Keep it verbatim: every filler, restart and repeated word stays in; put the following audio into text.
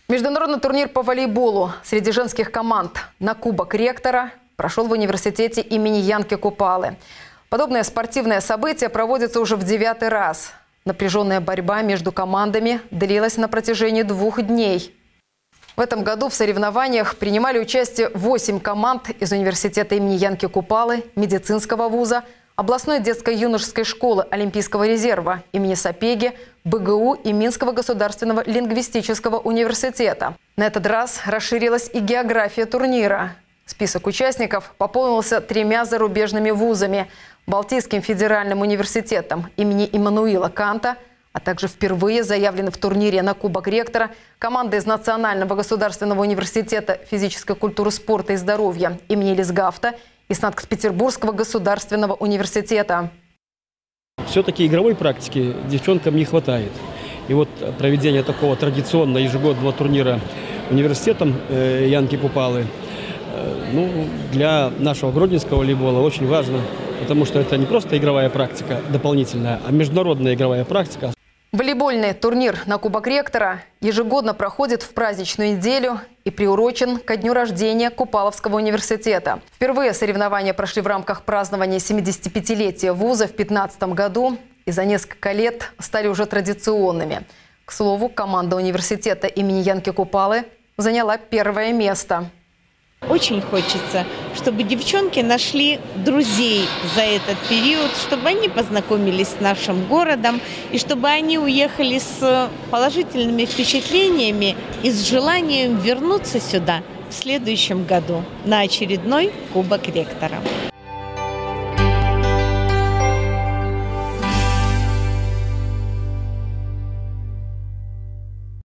Международный турнир по волейболу среди женских команд на Кубок ректора прошел в университете имени Янки Купалы. Подобное спортивное событие проводится уже в девятый раз. Напряженная борьба между командами длилась на протяжении двух дней. В этом году в соревнованиях принимали участие восемь команд из университета имени Янки Купалы, медицинского вуза, областной детско-юношеской школы Олимпийского резерва имени Сапеги, БГУ и Минского государственного лингвистического университета. На этот раз расширилась и география турнира. Список участников пополнился тремя зарубежными вузами – Балтийским федеральным университетом имени Иммануила Канта, а также впервые заявлены в турнире на Кубок ректора команды из Национального государственного университета физической культуры, спорта и здоровья имени Лисгафта и Санкт-Петербургского государственного университета. Все-таки игровой практики девчонкам не хватает. И вот проведение такого традиционного ежегодного турнира университетом э, Янки Купалы э, ну, для нашего гродненского волейбола очень важно, потому что это не просто игровая практика дополнительная, а международная игровая практика. Волейбольный турнир на Кубок ректора ежегодно проходит в праздничную неделю и приурочен ко дню рождения Купаловского университета. Впервые соревнования прошли в рамках празднования семидесятипятилетия вуза в две тысячи пятнадцатом году и за несколько лет стали уже традиционными. К слову, команда университета имени Янки Купалы заняла первое место. Очень хочется, чтобы девчонки нашли друзей за этот период, чтобы они познакомились с нашим городом и чтобы они уехали с положительными впечатлениями и с желанием вернуться сюда в следующем году на очередной Кубок ректора.